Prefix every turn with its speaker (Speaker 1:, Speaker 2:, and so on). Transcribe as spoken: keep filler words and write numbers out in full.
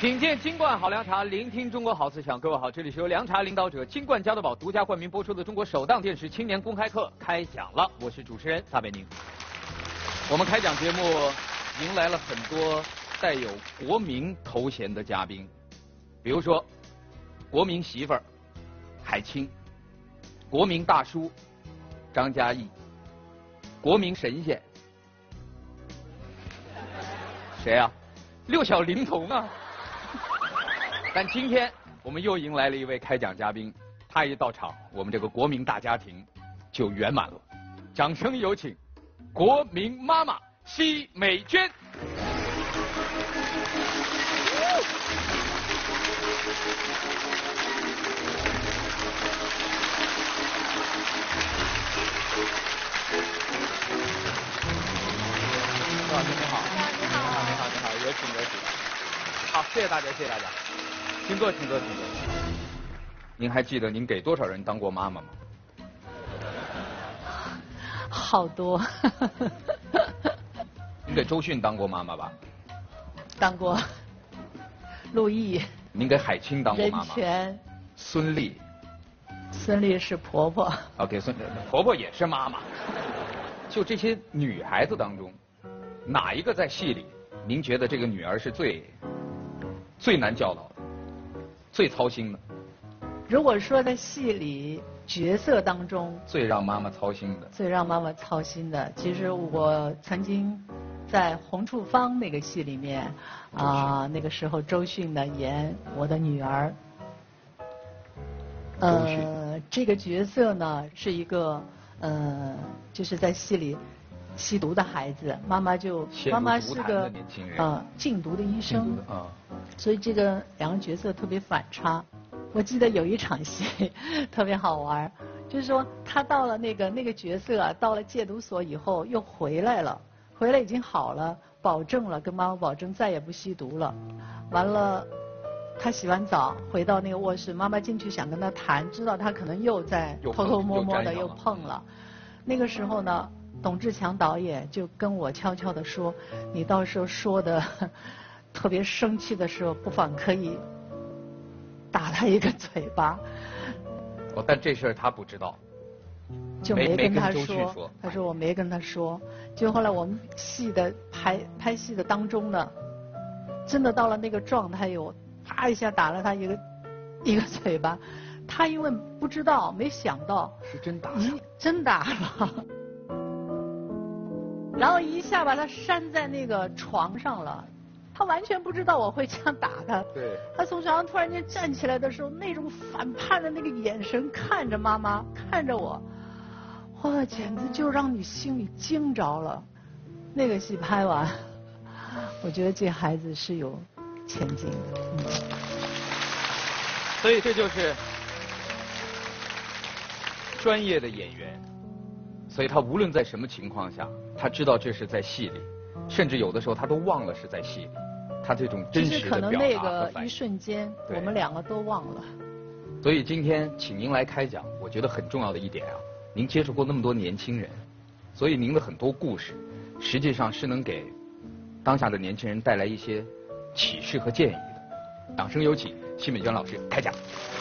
Speaker 1: 品鉴金冠好凉茶，聆听中国好思想。各位好，这里是由凉茶领导者金冠加多宝独家冠名播出的中国首档电视青年公开课开讲了，我是主持人撒贝宁。我们开讲节目迎来了很多带有国民头衔的嘉宾，比如说国民媳妇儿海清，国民大叔张嘉译，国民神仙谁啊？六小龄童啊！但今天我们又迎来了一位开讲嘉宾，他一到场，我们这个国民大家庭就圆满了。掌声有请国民妈妈奚美娟。老师你好，你好，你好，你好，你好，有请有请。好，谢谢大家，谢谢大家。请坐，请坐，请坐。您还记得您给多少人当过妈妈吗？
Speaker 2: 好多。
Speaker 1: 您给周迅当过妈妈吧？
Speaker 2: 当过。陆毅。
Speaker 1: 您给海清当过妈妈？
Speaker 2: 任泉。
Speaker 1: 孙俪。
Speaker 2: 孙俪是婆婆。
Speaker 1: OK， 孙婆婆也是妈妈。就这些女孩子当中，哪一个在戏里，您觉得这个女儿是最最难教导的，最操心的？
Speaker 2: 如果说在戏里角色当中，
Speaker 1: 最让妈妈操心的，
Speaker 2: 最让妈妈操心的，其实我曾经在《红处方》那个戏里面，啊、呃，那个时候周迅呢演我的女儿，呃，这个角色呢是一个呃，就是在戏里吸毒的孩子，妈妈就妈妈是个呃禁毒的医生啊，所以这个两个角色特别反差。我记得有一场戏特别好玩，就是说他到了那个那个角色啊，到了戒毒所以后又回来了，回来已经好了，保证了跟妈妈保证再也不吸毒了。完了，他洗完澡回到那个卧室，妈妈进去想跟他谈，知道他可能又在偷偷摸摸的又碰了。那个时候呢，董志强导演就跟我悄悄地说，你到时候说的特别生气的时候，不妨可以打他一个嘴巴。
Speaker 1: 哦，但这事儿他不知道，
Speaker 2: 就没跟他
Speaker 1: 说。
Speaker 2: 说他说我没跟他说。就后来我们戏的拍拍戏的当中呢，真的到了那个状态，我啪一下打了他一个一个嘴巴。他因为不知道，没想到
Speaker 1: 是真打，
Speaker 2: 真打了。然后一下把他扇在那个床上了，他完全不知道我会这样打他。
Speaker 1: 对。
Speaker 2: 他从床上突然间站起来的时候，那种反叛的那个眼神看着妈妈，看着我，哇，简直就让你心里惊着了。那个戏拍完，我觉得这孩子是有前景的。嗯。
Speaker 1: 所以这就是专业的演员，所以他无论在什么情况下，他知道这是在戏里，甚至有的时候他都忘了是在戏里，他这种真实的表达和反应。
Speaker 2: 可能那个一瞬间，我们两个都忘了。
Speaker 1: 所以今天请您来开讲，我觉得很重要的一点啊，您接触过那么多年轻人，所以您的很多故事，实际上是能给当下的年轻人带来一些启示和建议的。掌声有请奚美娟老师开讲。